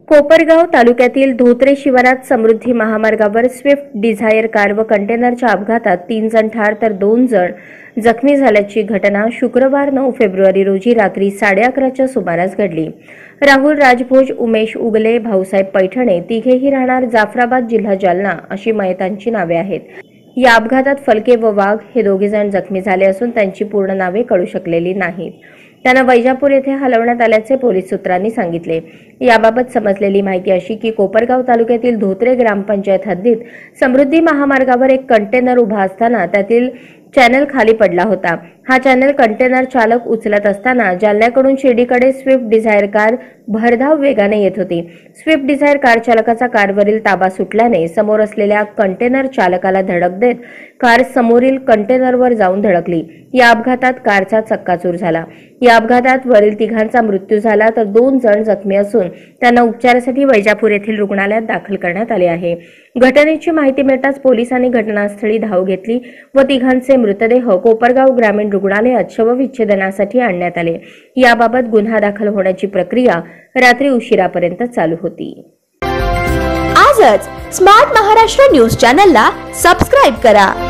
कोपरगाव तालुक्यातील धोत्रे शिवारात समृद्धी महामार्गावर स्विफ्ट डिझायर कार व कंटेनरच्या अपघातात 3 जण ठार तर 2 जण जखमी झाल्याची घटना शुक्रवार 9 फेब्रुवारी रोजी रात्री 11:30च्या सुमारास घडली। राहुल राजभोज, उमेश उगले, भाऊसाहेब पैठणे तिघेही राहणार जाफराबाद, जिल्हा जालना अशी मयतांची नावे आहेत। या अपघातात फलके व वाघ हे दोघे जण जखमी झाले असून त्यांची पूर्ण नावे कळू शकलेली नाहीत। त्यांना वैजापूर येथे हलवण्यात आल्याचे पोलीस सूत्रांनी सांगितले। याबाबत समजलेली माहिती अशी की कोपरगाव तालुक्यातील धोत्रे ग्रामपंचायत हद्दीत समृद्धी महामार्गावर एक कंटेनर उभा असताना त्यातील चॅनल खाली पडला होता। हा चॅनल कंटेनर चालक उचलत असताना जालन्याकडून शिर्डीकडे स्विफ्ट डिझायर कार भरधाव वेगाने येत होती। स्विफ्ट डिझायर कार चालकाचा कारवरील ताबा सुटल्याने समोर असलेल्या कंटेनर चालकाला धडक देत कार समोरील कंटेनरवर जाऊन धडकली। या अपघातात कारचा चक्काचूर झाला। या अपघातात वरील तिघांचा मृत्यू झाला तर 2 जण जखमी असून त्यांना उपचारासाठी वैजापूर येथील रुग्णालयात दाखल करण्यात आले आहे। घटनेची माहिती मिळताच पोलिसांनी घटनास्थळी धाव घेतली व तिघांचे मृतदेह कोपरगाव ग्रामीण रुग्णालयात शवविच्छेदनासाठी आणण्यात आले। याबाबत गुन्हा दाखल होण्याची प्रक्रिया रात्री उशिरापर्यंत चालू होती। आजच स्मार्ट महाराष्ट्र न्यूज चॅनलला सबस्क्राइब करा।